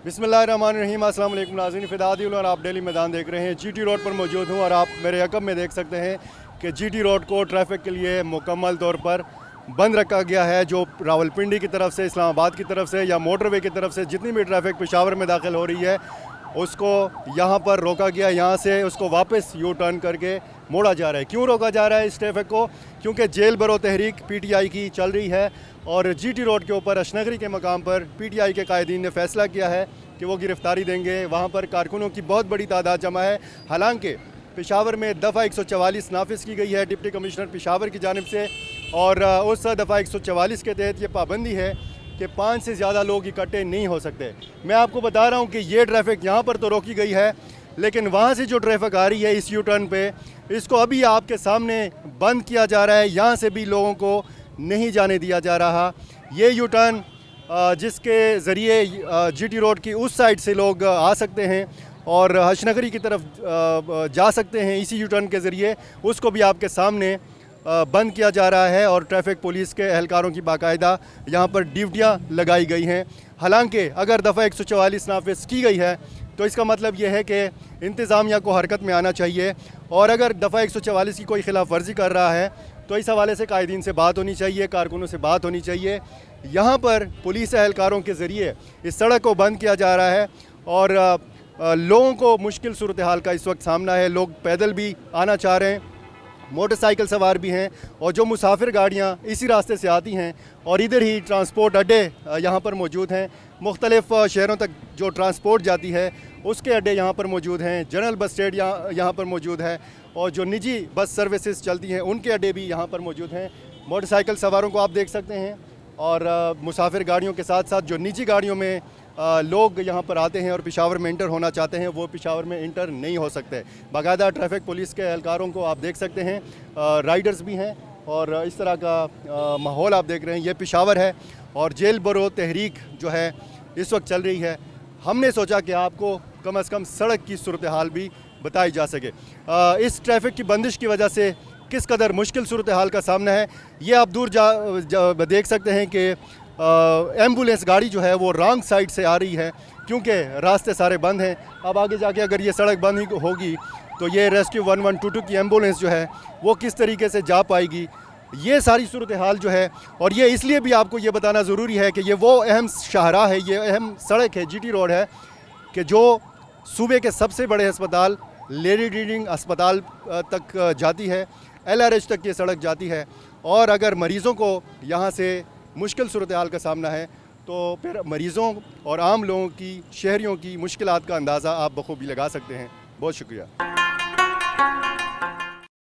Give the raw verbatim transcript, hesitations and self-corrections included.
बिस्मिल्लाहिर्रहमानिर्रहीम। अस्सलाम वालेकुम नाज़रीन, फ़िदादिल और आप डेली मैदान देख रहे हैं। जीटी रोड पर मौजूद हूँ और आप मेरे अकब में देख सकते हैं कि जीटी रोड को ट्रैफिक के लिए मुकम्मल तौर पर बंद रखा गया है। जो रावलपिंडी की तरफ से, इस्लामाबाद की तरफ से या मोटरवे की तरफ से जितनी भी ट्रैफिक पेशावर में दाखिल हो रही है उसको यहाँ पर रोका गया। यहाँ से उसको वापस यू टर्न करके मोड़ा जा रहा है। क्यों रोका जा रहा है इस ट्रैफिक को? क्योंकि जेल बरो तहरीक पीटीआई की चल रही है और जीटी रोड के ऊपर अशनगरी के मकाम पर पीटीआई के कायदीन ने फैसला किया है कि वो गिरफ्तारी देंगे। वहाँ पर कारकुनों की बहुत बड़ी तादाद जमा है। हालांकि पेशावर में दफ़ा एक सौ चवालीस नाफिज की गई है डिप्टी कमिश्नर पेशावर की जानिब से और उस दफ़ा एक सौ चवालीस के तहत ये पाबंदी है कि पाँच से ज़्यादा लोग इकट्ठे नहीं हो सकते। मैं आपको बता रहा हूँ कि ये ट्रैफिक यहाँ पर तो रोकी गई है, लेकिन वहाँ से जो ट्रैफिक आ रही है इस यू टर्न पे, इसको अभी आपके सामने बंद किया जा रहा है। यहाँ से भी लोगों को नहीं जाने दिया जा रहा। ये यू टर्न जिसके ज़रिए जीटी रोड की उस साइड से लोग आ सकते हैं और हशनगरी की तरफ जा सकते हैं, इसी यू टर्न के ज़रिए उसको भी आपके सामने बंद किया जा रहा है और ट्रैफिक पुलिस के एहलकारों की बाकायदा यहाँ पर ड्यूटियाँ लगाई गई हैं। हालांकि अगर दफ़ा एक सौ चवालीस नाफिज की गई है तो इसका मतलब ये है कि इंतज़ामिया को हरकत में आना चाहिए और अगर दफ़ा एक सौ चवालीस की कोई खिलाफ वर्जी कर रहा है तो इस हवाले से कायदीन से बात होनी चाहिए, कारकुनों से बात होनी चाहिए। यहाँ पर पुलिस एहलकारों के ज़रिए इस सड़क को बंद किया जा रहा है और लोगों को मुश्किल सूरत हाल का इस वक्त सामना है। लोग पैदल भी आना चाह रहे हैं, मोटरसाइकिल सवार भी हैं और जो मुसाफिर गाड़ियाँ इसी रास्ते से आती हैं और इधर ही ट्रांसपोर्ट अड्डे यहाँ पर मौजूद हैं। मुख्तलिफ़ शहरों तक जो ट्रांसपोर्ट जाती है उसके अड्डे यहाँ पर मौजूद हैं। जनरल बस स्टैंड यहाँ यहाँ पर मौजूद है और जो निजी बस सर्विसेज चलती हैं उनके अड्डे भी यहाँ पर मौजूद हैं। मोटरसाइकिल सवारों को आप देख सकते हैं और मुसाफिर गाड़ियों के साथ साथ जो निजी गाड़ियों में आ, लोग यहाँ पर आते हैं और पेशावर में इंटर होना चाहते हैं वो पेशावर में इंटर नहीं हो सकते। बाकायदा ट्रैफिक पुलिस के एहलकारों को आप देख सकते हैं, आ, राइडर्स भी हैं और इस तरह का माहौल आप देख रहे हैं। ये पेशावर है और जेल बरो तहरीक जो है इस वक्त चल रही है। हमने सोचा कि आपको कम अज़ कम सड़क की सूरत हाल भी बताई जा सके। आ, इस ट्रैफिक की बंदिश की वजह से किस कदर मुश्किल सूरत हाल का सामना है ये आप दूर जा, जा देख सकते हैं कि एम्बुलेंस गाड़ी जो है वो रॉन्ग साइड से आ रही है क्योंकि रास्ते सारे बंद हैं। अब आगे जाके अगर ये सड़क बंद ही होगी तो ये rescue one one two two की एम्बुलेंस जो है वो किस तरीके से जा पाएगी, ये सारी सूरत हाल जो है। और ये इसलिए भी आपको ये बताना ज़रूरी है कि ये वो अहम शाहराह है, ये अहम सड़क है, जीटी रोड है कि जो सूबे के सबसे बड़े अस्पताल लेडी रीडिंग अस्पताल तक जाती है, एल आर एच तक ये सड़क जाती है। और अगर मरीज़ों को यहाँ से मुश्किल सूरत हाल का सामना है तो फिर मरीज़ों और आम लोगों की, शहरियों की मुश्किलात का अंदाज़ा आप बखूबी लगा सकते हैं। बहुत शुक्रिया।